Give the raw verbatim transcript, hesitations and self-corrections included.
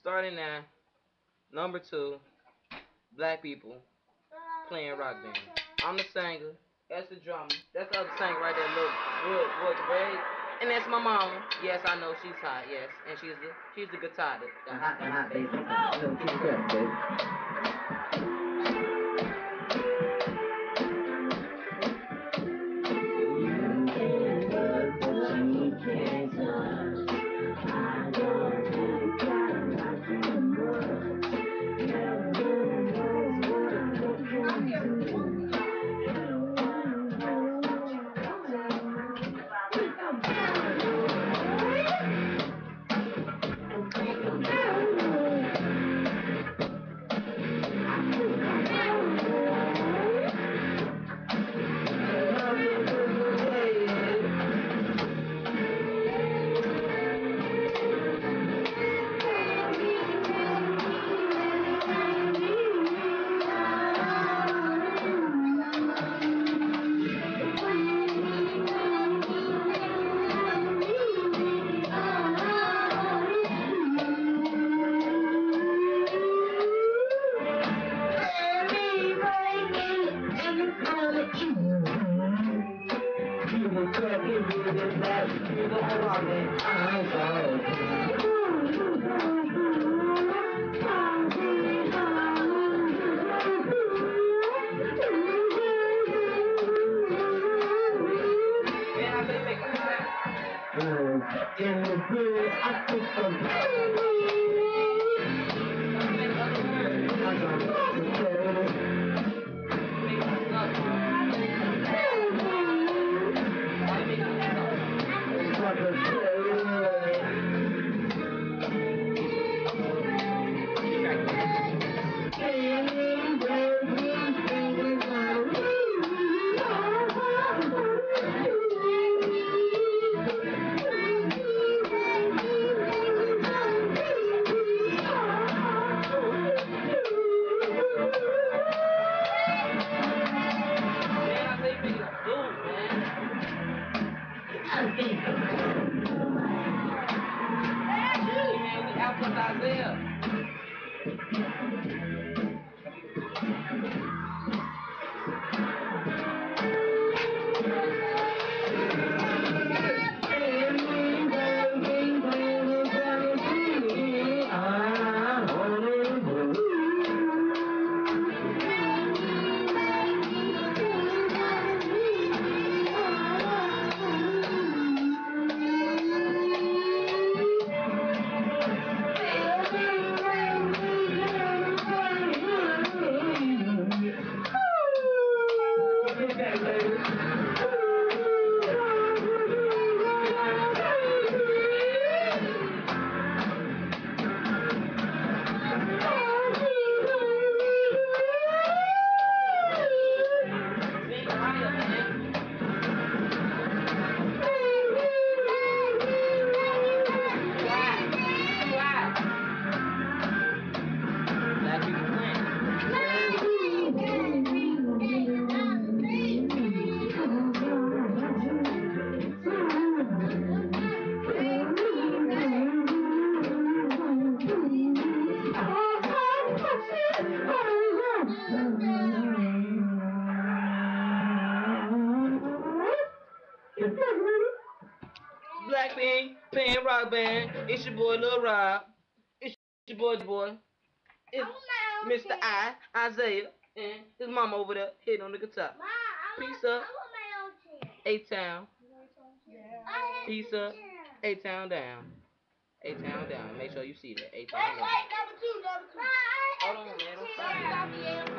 Starting now. Number two. Black people playing rock band. I'm the singer. That's the drummer. That's the other singer right there. Look, Wood, Wood, Ray. And that's my mama. Yes, I know she's hot. Yes, and she's the she's the guitar. The, the hot, the hot baby. So keep it up, baby. In the good, I think Black Bean, playing rock band. It's your boy Lil Rob. It's your boy boy. It's Mister I, Isaiah, and his mama over there hitting on the guitar. Peace up. A-Town. Peace up. A-Town down. A-Town down. Make sure you see that. A-Town down. Hold on, man. Don't stop.